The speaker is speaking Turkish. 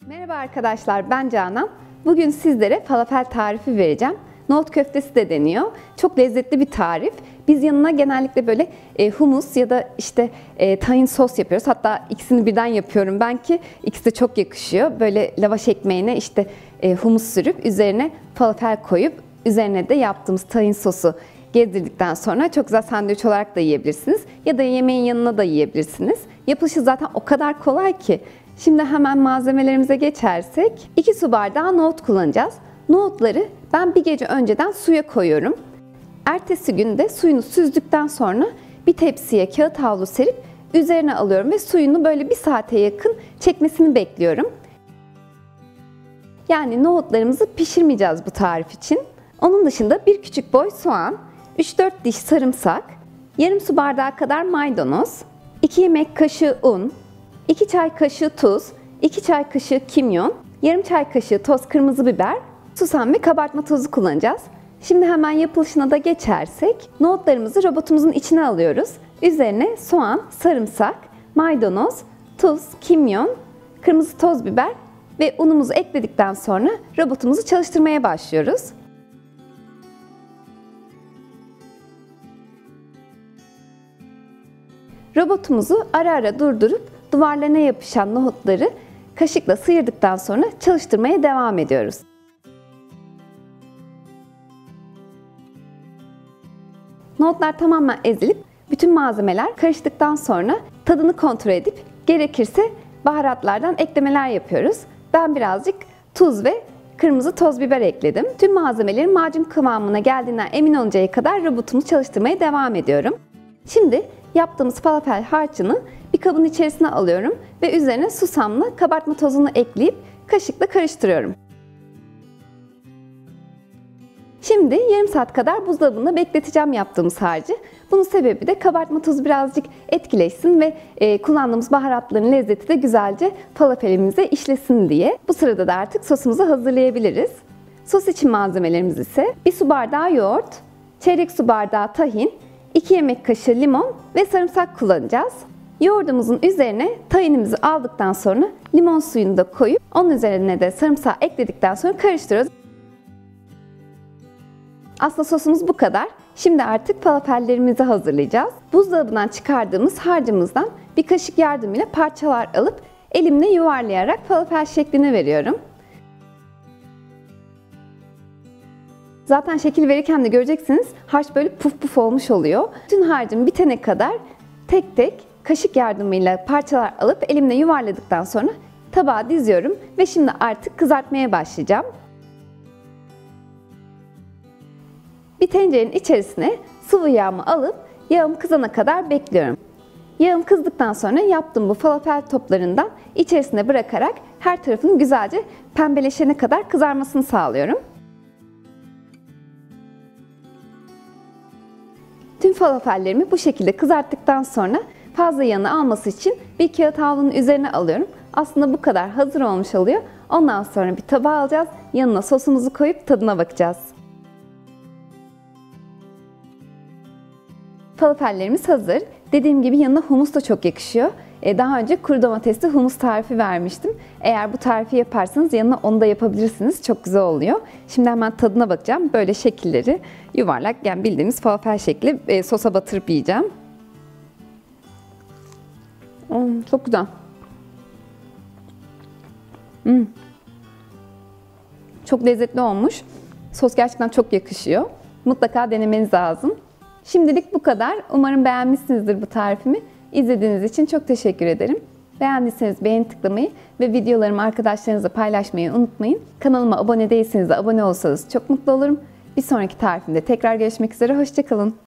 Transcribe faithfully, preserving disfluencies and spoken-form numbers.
Merhaba arkadaşlar, ben Canan. Bugün sizlere falafel tarifi vereceğim. Nohut köftesi de deniyor. Çok lezzetli bir tarif. Biz yanına genellikle böyle e, humus ya da işte e, tahin sos yapıyoruz. Hatta ikisini birden yapıyorum ben ki ikisi de çok yakışıyor. Böyle lavaş ekmeğine işte e, humus sürüp üzerine falafel koyup üzerine de yaptığımız tahin sosu gezdirdikten sonra çok güzel sandviç olarak da yiyebilirsiniz. Ya da yemeğin yanına da yiyebilirsiniz. Yapılışı zaten o kadar kolay ki. Şimdi hemen malzemelerimize geçersek iki su bardağı nohut kullanacağız. Nohutları ben bir gece önceden suya koyuyorum. Ertesi günde suyunu süzdükten sonra bir tepsiye kağıt havlu serip üzerine alıyorum ve suyunu böyle bir saate yakın çekmesini bekliyorum. Yani nohutlarımızı pişirmeyeceğiz bu tarif için. Onun dışında bir küçük boy soğan, üç dört diş sarımsak, yarım su bardağı kadar maydanoz, iki yemek kaşığı un, iki çay kaşığı tuz, iki çay kaşığı kimyon, yarım çay kaşığı toz kırmızı biber, susam ve kabartma tozu kullanacağız. Şimdi hemen yapılışına da geçersek, nohutlarımızı robotumuzun içine alıyoruz. Üzerine soğan, sarımsak, maydanoz, tuz, kimyon, kırmızı toz biber ve unumuzu ekledikten sonra robotumuzu çalıştırmaya başlıyoruz. Robotumuzu ara ara durdurup duvarlarına yapışan nohutları kaşıkla sıyırdıktan sonra çalıştırmaya devam ediyoruz. Nohutlar tamamen ezilip bütün malzemeler karıştıktan sonra tadını kontrol edip gerekirse baharatlardan eklemeler yapıyoruz. Ben birazcık tuz ve kırmızı toz biber ekledim. Tüm malzemelerin macun kıvamına geldiğinden emin oluncaya kadar robotumu çalıştırmaya devam ediyorum. Şimdi yaptığımız falafel harcını bir kabın içerisine alıyorum ve üzerine susamla kabartma tozunu ekleyip kaşıkla karıştırıyorum. Şimdi yarım saat kadar buzdolabında bekleteceğim yaptığımız harcı. Bunun sebebi de kabartma tozu birazcık etkileşsin ve e, kullandığımız baharatların lezzeti de güzelce falafelimize işlesin diye. Bu sırada da artık sosumuzu hazırlayabiliriz. Sos için malzemelerimiz ise bir su bardağı yoğurt, çeyrek su bardağı tahin, iki yemek kaşığı limon ve sarımsak kullanacağız. Yoğurdumuzun üzerine tahinimizi aldıktan sonra limon suyunu da koyup onun üzerine de sarımsağı ekledikten sonra karıştırıyoruz. Aslında sosumuz bu kadar. Şimdi artık falafellerimizi hazırlayacağız. Buzdolabından çıkardığımız harcımızdan bir kaşık yardımıyla parçalar alıp elimle yuvarlayarak falafel şeklini veriyorum. Zaten şekil verirken de göreceksiniz harç böyle puf puf olmuş oluyor. Bütün harcım bitene kadar tek tek kaşık yardımıyla parçalar alıp elimle yuvarladıktan sonra tabağa diziyorum ve şimdi artık kızartmaya başlayacağım. Bir tencerenin içerisine sıvı yağımı alıp yağım kızana kadar bekliyorum. Yağım kızdıktan sonra yaptığım bu falafel toplarından içerisine bırakarak her tarafının güzelce pembeleşene kadar kızarmasını sağlıyorum. Tüm falafellerimi bu şekilde kızarttıktan sonra fazla yağını alması için bir kağıt havlunun üzerine alıyorum. Aslında bu kadar hazır olmuş oluyor. Ondan sonra bir tabağa alacağız. Yanına sosumuzu koyup tadına bakacağız. Falafellerimiz hazır. Dediğim gibi yanına humus da çok yakışıyor. Daha önce kuru domatesli humus tarifi vermiştim. Eğer bu tarifi yaparsanız yanına onu da yapabilirsiniz. Çok güzel oluyor. Şimdi hemen tadına bakacağım. Böyle şekilleri yuvarlak, yani bildiğimiz falafel şekli e, sosa batırıp yiyeceğim. Hmm, çok güzel. Hmm. Çok lezzetli olmuş. Sos gerçekten çok yakışıyor. Mutlaka denemeniz lazım. Şimdilik bu kadar. Umarım beğenmişsinizdir bu tarifimi. İzlediğiniz için çok teşekkür ederim. Beğendiyseniz beğeni tıklamayı ve videolarımı arkadaşlarınızla paylaşmayı unutmayın. Kanalıma abone değilseniz de abone olsanız çok mutlu olurum. Bir sonraki tarifimde tekrar görüşmek üzere. Hoşça kalın.